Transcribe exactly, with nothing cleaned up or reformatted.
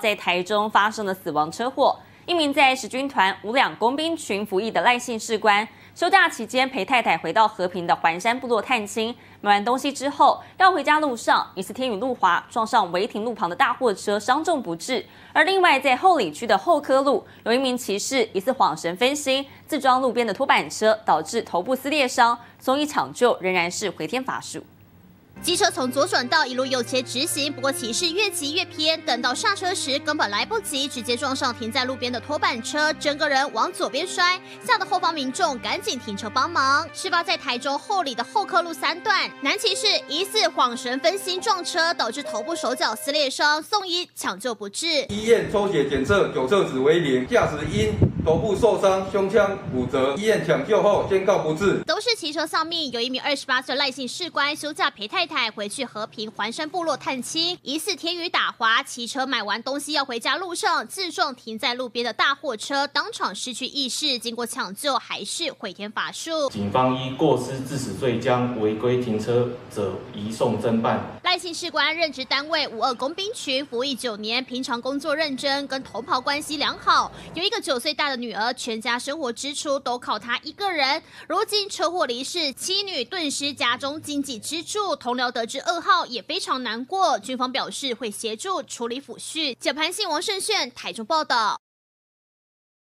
在台中发生了死亡车祸，一名在十军团五两工兵群服役的赖姓士官，休假期间陪太太回到和平的环山部落探亲，买完东西之后要回家路上，疑似天雨路滑，撞上违停路旁的大货车，伤重不治。而另外在后里区的后科路，有一名骑士疑似晃神分心，自撞路边的拖板车，导致头部撕裂伤，送医抢救仍然是回天乏术。 机车从左转道一路右切直行，不过骑士越骑越偏，等到刹车时根本来不及，直接撞上停在路边的拖板车，整个人往左边摔，吓得后方民众赶紧停车帮忙。事发在台中后里的后科路三段，男骑士疑似晃神分心撞车，导致头部手脚撕裂伤，送医抢救不治。 医院抽血检测酒测值为零，驾驶因头部受伤、胸腔骨折，医院抢救后宣告不治。 都是骑车丧命，有一名二十八岁赖姓士官休假陪太太。 回去和平环山部落探亲，疑似天雨打滑，骑车买完东西要回家路上自撞停在路边的大货车，当场失去意识，经过抢救还是回天乏术。 警方依过失致死罪将违规停车者移送侦办。 赖姓士官任职单位五二工兵群，服役九年，平常工作认真，跟同袍关系良好，有一个九岁大的女儿，全家生活支出都靠他一个人。如今车祸离世，妻女顿失家中经济支柱，同僚 得知噩耗也非常难过，军方表示会协助处理抚恤。解盘信王胜炫台中报道。